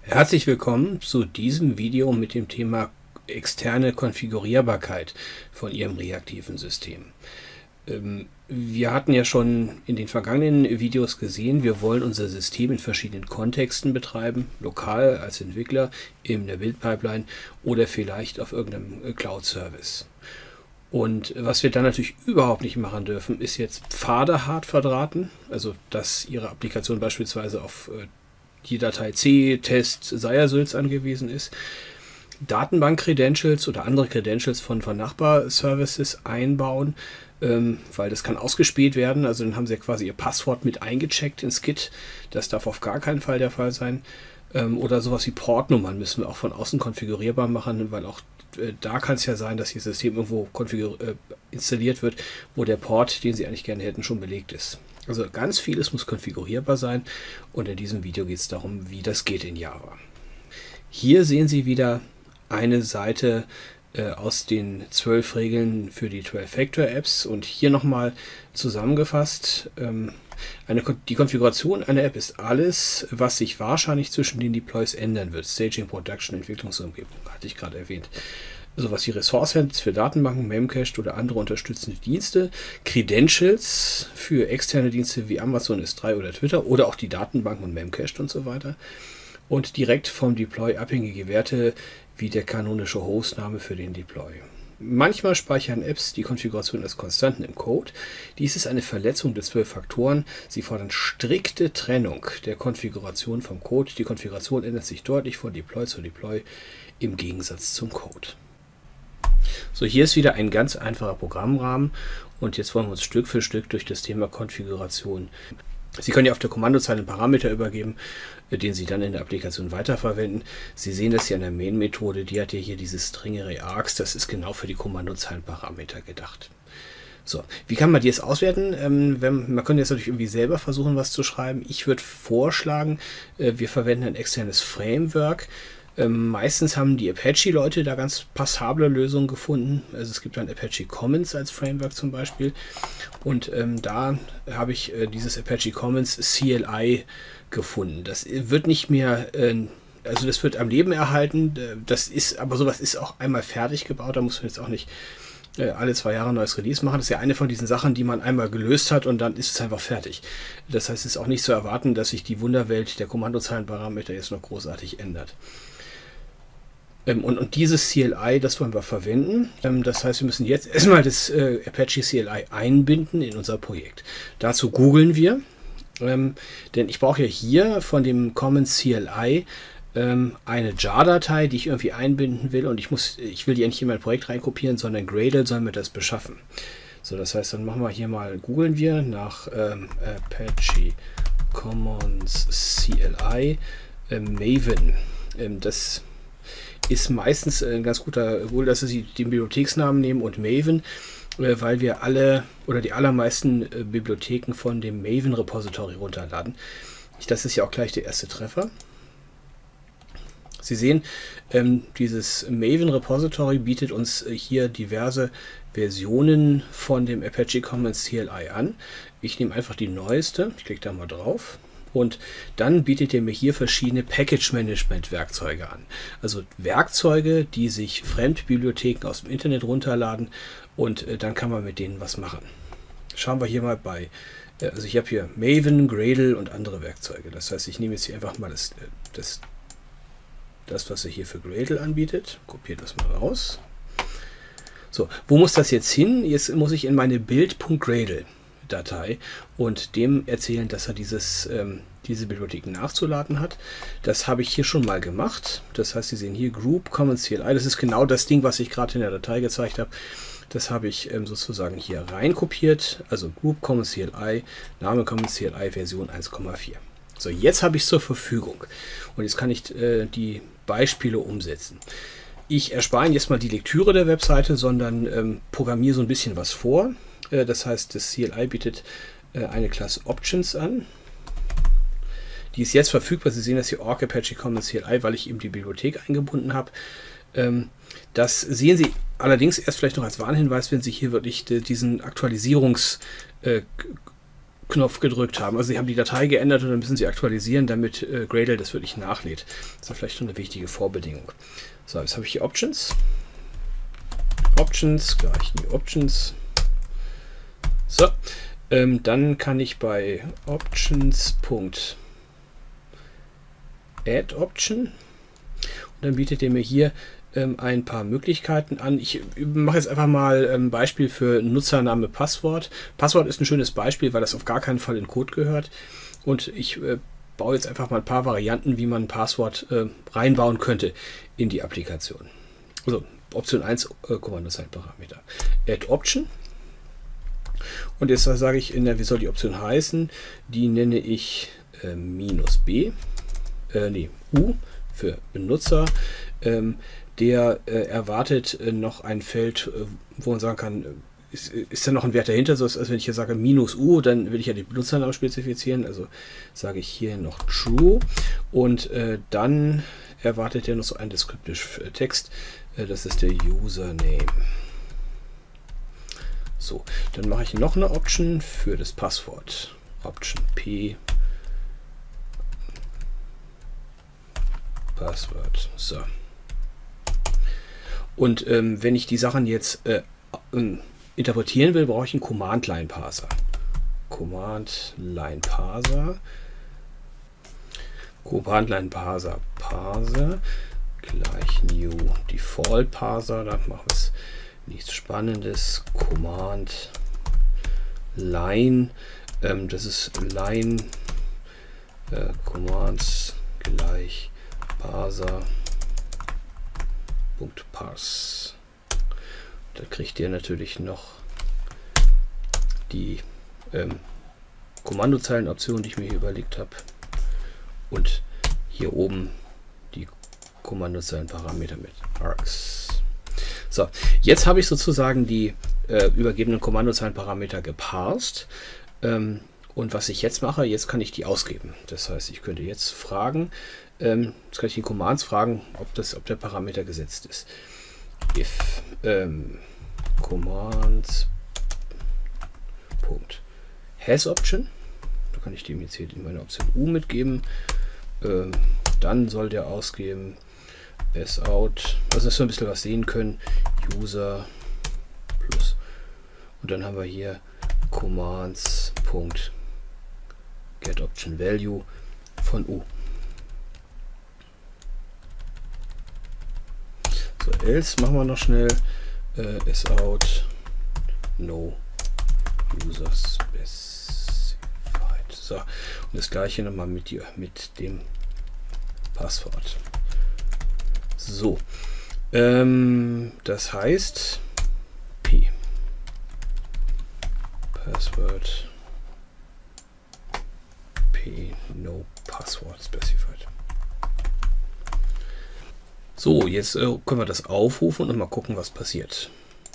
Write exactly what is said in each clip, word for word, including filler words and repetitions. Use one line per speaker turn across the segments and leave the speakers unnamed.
Herzlich willkommen zu diesem Video mit dem Thema externe Konfigurierbarkeit von Ihrem reaktiven System. Ähm, wir hatten ja schon in den vergangenen Videos gesehen, wir wollen unser System in verschiedenen Kontexten betreiben, lokal als Entwickler, in der Build-Pipeline oder vielleicht auf irgendeinem Cloud-Service. Und was wir dann natürlich überhaupt nicht machen dürfen, ist jetzt Pfade hart verdrahten, also dass Ihre Applikation beispielsweise auf äh, die Datei C, Test, Seiersülz angewiesen ist, Datenbank-Credentials oder andere Credentials von, von Nachbarservices einbauen, ähm, weil das kann ausgespäht werden. Also dann haben Sie ja quasi Ihr Passwort mit eingecheckt ins Git. Das darf auf gar keinen Fall der Fall sein. Ähm, oder sowas wie Portnummern müssen wir auch von außen konfigurierbar machen, weil auch äh, da kann es ja sein, dass Ihr System irgendwo äh, installiert wird, wo der Port, den Sie eigentlich gerne hätten, schon belegt ist. Also ganz vieles muss konfigurierbar sein und in diesem Video geht es darum, wie das geht in Java. Hier sehen Sie wieder eine Seite äh, aus den zwölf Regeln für die zwölf Factor Apps und hier nochmal zusammengefasst. Ähm, eine, die Konfiguration einer App ist alles, was sich wahrscheinlich zwischen den Deploys ändern wird. Staging, Production, Entwicklungsumgebung, hatte ich gerade erwähnt. Sowas wie Ressource-Handles für Datenbanken, Memcached oder andere unterstützende Dienste, Credentials für externe Dienste wie Amazon S drei oder Twitter oder auch die Datenbanken und Memcached und so weiter und direkt vom Deploy abhängige Werte wie der kanonische Hostname für den Deploy. Manchmal speichern Apps die Konfiguration als Konstanten im Code. Dies ist eine Verletzung der zwölf Faktoren. Sie fordern strikte Trennung der Konfiguration vom Code. Die Konfiguration ändert sich deutlich von Deploy zu Deploy im Gegensatz zum Code. So, hier ist wieder ein ganz einfacher Programmrahmen und jetzt wollen wir uns Stück für Stück durch das Thema Konfiguration. Sie können ja auf der Kommandozeile einen Parameter übergeben, den Sie dann in der Applikation weiterverwenden. Sie sehen das hier an der Main-Methode, die hat ja hier dieses String Array Args, das ist genau für die Kommandozeilenparameter gedacht. So, wie kann man die jetzt auswerten? Ähm, wenn, man könnte jetzt natürlich irgendwie selber versuchen, was zu schreiben. Ich würde vorschlagen, äh, wir verwenden ein externes Framework. Ähm, meistens haben die Apache-Leute da ganz passable Lösungen gefunden. Also es gibt dann Apache Commons als Framework zum Beispiel. Und ähm, da habe ich äh, dieses Apache Commons C L I gefunden. Das wird nicht mehr, äh, also das wird am Leben erhalten. Das ist, aber sowas ist auch einmal fertig gebaut. Da muss man jetzt auch nicht äh, alle zwei Jahre ein neues Release machen. Das ist ja eine von diesen Sachen, die man einmal gelöst hat und dann ist es einfach fertig. Das heißt, es ist auch nicht zu erwarten, dass sich die Wunderwelt der Kommandozeilenparameter jetzt noch großartig ändert. Und, und dieses C L I, das wollen wir verwenden. Das heißt, wir müssen jetzt erstmal das äh, Apache C L I einbinden in unser Projekt. Dazu googeln wir, ähm, denn ich brauche ja hier von dem Commons C L I ähm, eine jar-Datei, die ich irgendwie einbinden will und ich muss, ich will die ja nicht in mein Projekt reinkopieren, sondern Gradle soll mir das beschaffen. So, das heißt, dann machen wir hier mal, googeln wir nach ähm, Apache Commons C L I äh, Maven. Ähm, das ist meistens ein ganz guter, wohl, dass Sie den Bibliotheksnamen nehmen und Maven, weil wir alle oder die allermeisten Bibliotheken von dem Maven Repository runterladen. Das ist ja auch gleich der erste Treffer. Sie sehen, dieses Maven Repository bietet uns hier diverse Versionen von dem Apache Commons C L I an. Ich nehme einfach die neueste, ich klicke da mal drauf. Und dann bietet er mir hier verschiedene Package-Management-Werkzeuge an. Also Werkzeuge, die sich Fremdbibliotheken aus dem Internet runterladen und äh, dann kann man mit denen was machen. Schauen wir hier mal bei, äh, also ich habe hier Maven, Gradle und andere Werkzeuge. Das heißt, ich nehme jetzt hier einfach mal das, das, das was er hier für Gradle anbietet, kopiere das mal raus. So, wo muss das jetzt hin? Jetzt muss ich in meine Build.gradle Datei und dem erzählen, dass er dieses, ähm, diese Bibliotheken nachzuladen hat. Das habe ich hier schon mal gemacht. Das heißt, Sie sehen hier Group Commons C L I. Das ist genau das Ding, was ich gerade in der Datei gezeigt habe. Das habe ich ähm, sozusagen hier rein kopiert. Also Group Commons C L I, Name Commons C L I, Version eins Komma vier. So, jetzt habe ich es zur Verfügung. Und jetzt kann ich äh, die Beispiele umsetzen. Ich erspare Ihnen jetzt mal die Lektüre der Webseite, sondern ähm, programmiere so ein bisschen was vor. Das heißt, das C L I bietet äh, eine Klasse Options an. Die ist jetzt verfügbar. Sie sehen das hier Org Apache Commons C L I, weil ich eben die Bibliothek eingebunden habe. Ähm, das sehen Sie allerdings erst vielleicht noch als Warnhinweis, wenn Sie hier wirklich de, diesen Aktualisierungs äh, Knopf gedrückt haben. Also sie haben die Datei geändert und dann müssen sie aktualisieren, damit äh, Gradle das wirklich nachlädt. Das ist vielleicht schon eine wichtige Vorbedingung. So, jetzt habe ich hier Options. Options, gleich New Options. So, ähm, dann kann ich bei Options.add Option und dann bietet er mir hier ähm, ein paar Möglichkeiten an. Ich mache jetzt einfach mal ein Beispiel für Nutzername, Passwort. Passwort ist ein schönes Beispiel, weil das auf gar keinen Fall in Code gehört. Und ich äh, baue jetzt einfach mal ein paar Varianten, wie man ein Passwort äh, reinbauen könnte in die Applikation. Also Option eins, äh, Kommandozeilenparameter. Add Option. Und jetzt sage ich, in der, wie soll die Option heißen? Die nenne ich äh, minus B, äh, nee, U für Benutzer. Ähm, der äh, erwartet äh, noch ein Feld, äh, wo man sagen kann, ist, ist da noch ein Wert dahinter? So, also wenn ich hier sage minus U, dann will ich ja den Benutzernamen spezifizieren. Also sage ich hier noch True. Und äh, dann erwartet er noch so einen Descriptive Text. Äh, das ist der Username. So, dann mache ich noch eine Option für das Passwort. Option P. Passwort. So. Und ähm, wenn ich die Sachen jetzt äh, äh, interpretieren will, brauche ich einen Command-Line-Parser. Command-Line-Parser. Command-Line-Parser. Parser. Gleich New Default-Parser. Da machen wir es nichts Spannendes. Command Line. Ähm, das ist Line. Äh, Commands gleich Parser. Parse. Da kriegt ihr natürlich noch die ähm, Kommandozeilenoption, die ich mir hier überlegt habe. Und hier oben die Kommandozeilenparameter mit args. So, jetzt habe ich sozusagen die äh, übergebenen Kommandozeilenparameter geparst. Ähm, und was ich jetzt mache, jetzt kann ich die ausgeben. Das heißt, ich könnte jetzt fragen, ähm, jetzt kann ich in Commands fragen, ob, das, ob der Parameter gesetzt ist. If ähm, Commands Punkt has Option, da kann ich dem jetzt hier meine Option U mitgeben. Ähm, dann soll der ausgeben sout, also dass wir ein bisschen was sehen können, User plus. Und dann haben wir hier Commands Punkt get Option Value von U. So, else machen wir noch schnell äh, sout no user specified. So, und das gleiche nochmal mit, die, mit dem Passwort. So, ähm, das heißt P Password P no Password specified. So, jetzt äh, können wir das aufrufen und mal gucken, was passiert.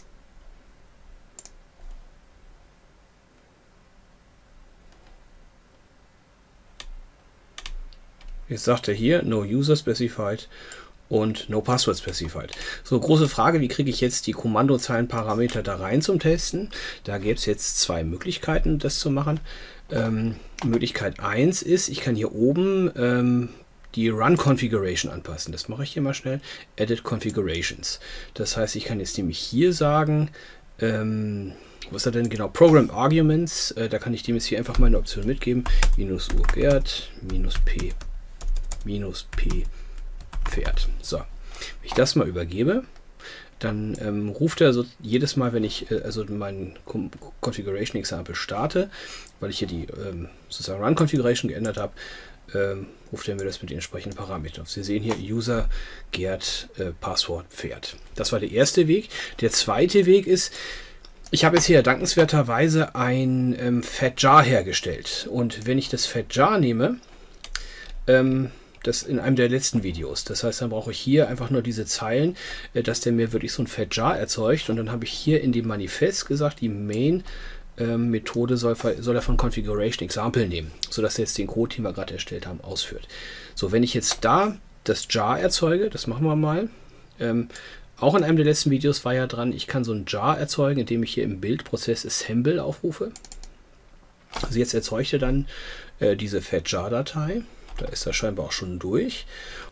Jetzt sagt er hier no user specified und no password specified. So, große Frage, wie kriege ich jetzt die Kommandozeilenparameter da rein zum Testen? Da gäbe es jetzt zwei Möglichkeiten, das zu machen. Ähm, Möglichkeit eins ist, ich kann hier oben ähm, die Run Configuration anpassen. Das mache ich hier mal schnell. Edit Configurations. Das heißt, ich kann jetzt nämlich hier sagen, ähm, was ist da denn genau? Program Arguments. Äh, da kann ich dem jetzt hier einfach meine Option mitgeben. Minus urgert, minus p, minus p Pferd. So, wenn ich das mal übergebe, dann ähm, ruft er so jedes Mal, wenn ich äh, also meinen Configuration Example starte, weil ich hier die ähm, sozusagen Run Configuration geändert habe, ähm, ruft er mir das mit den entsprechenden Parametern auf. Sie sehen hier User Gerd äh, Passwort Pferd. Das war der erste Weg. Der zweite Weg ist, ich habe jetzt hier dankenswerterweise ein ähm, Fedjar hergestellt. Und wenn ich das Fedjar nehme, ähm, das in einem der letzten Videos. Das heißt, dann brauche ich hier einfach nur diese Zeilen, äh, dass der mir wirklich so ein Fedjar erzeugt. Und dann habe ich hier in dem Manifest gesagt, die Main ähm, Methode soll, soll er von Configuration Example nehmen, sodass er jetzt den Code, den wir gerade erstellt haben, ausführt. So, wenn ich jetzt da das Jar erzeuge, das machen wir mal. Ähm, auch in einem der letzten Videos war ja dran, ich kann so ein Jar erzeugen, indem ich hier im Bildprozess Assemble aufrufe. Also jetzt erzeugt er dann äh, diese fetjar-Datei. Da ist er scheinbar auch schon durch.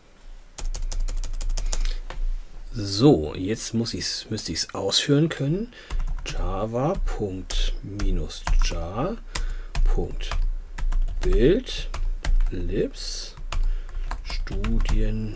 So, jetzt muss ich's, müsste ich es ausführen können. java.-jar.bild libs Studien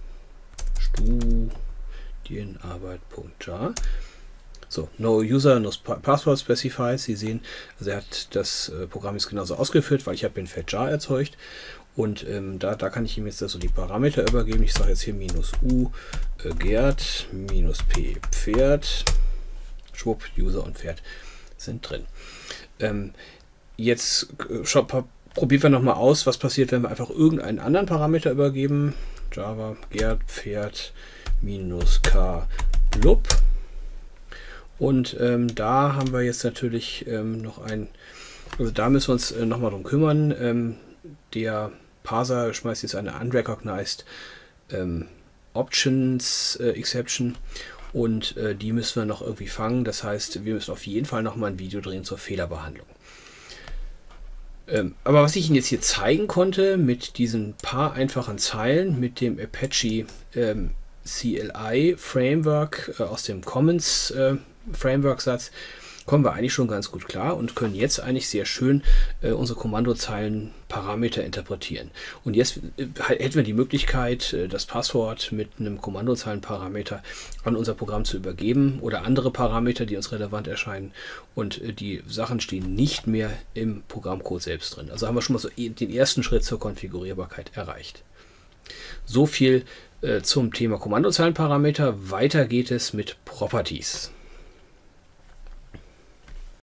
Studienarbeit.jar. So, no user, no password specified. Sie sehen, also er hat das äh, Programm jetzt genauso ausgeführt, weil ich habe den fetjar erzeugt. Und ähm, da, da kann ich ihm jetzt also die Parameter übergeben. Ich sage jetzt hier minus u äh, Gerd minus p Pferd. Schwupp, User und Pferd sind drin. Ähm, jetzt äh, schau, probieren wir nochmal aus, was passiert, wenn wir einfach irgendeinen anderen Parameter übergeben. Java Gerd Pferd minus k blub. Und ähm, da haben wir jetzt natürlich ähm, noch ein, also da müssen wir uns äh, nochmal drum kümmern. Ähm, der Parser schmeißt jetzt eine unrecognized ähm, Options äh, Exception und äh, die müssen wir noch irgendwie fangen. Das heißt, wir müssen auf jeden Fall nochmal ein Video drehen zur Fehlerbehandlung. Ähm, aber was ich Ihnen jetzt hier zeigen konnte mit diesen paar einfachen Zeilen, mit dem Apache ähm, C L I Framework äh, aus dem Commons äh, Framework Satz, kommen wir eigentlich schon ganz gut klar und können jetzt eigentlich sehr schön äh, unsere Kommandozeilen Parameter interpretieren. Und jetzt äh, hätten wir die Möglichkeit, äh, das Passwort mit einem Kommandozeilenparameter an unser Programm zu übergeben oder andere Parameter, die uns relevant erscheinen, und äh, die Sachen stehen nicht mehr im Programmcode selbst drin. Also haben wir schon mal so den ersten Schritt zur Konfigurierbarkeit erreicht. So viel äh, zum Thema Kommandozeilenparameter. Weiter geht es mit Properties.